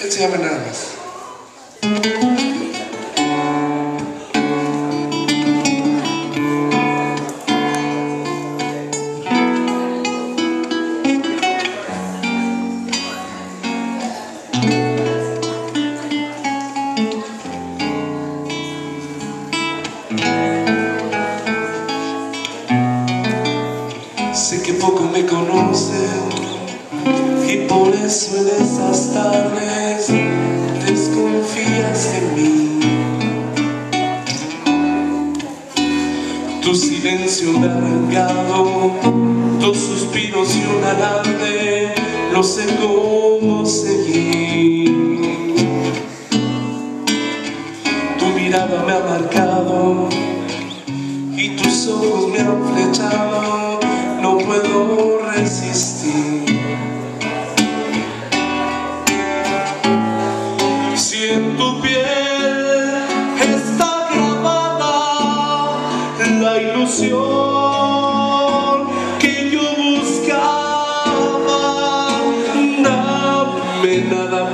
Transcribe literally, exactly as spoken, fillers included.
Él se llama nada más. Sé que poco me conocen y por eso en esas tardes desconfías de mí. Tu silencio me ha arrancado dos suspiros y un alarde, no sé cómo seguir. Tu mirada me ha marcado y tus ojos me han flechado, no puedo resistir. Si en tu piel está grabada la ilusión que yo buscaba, dame nada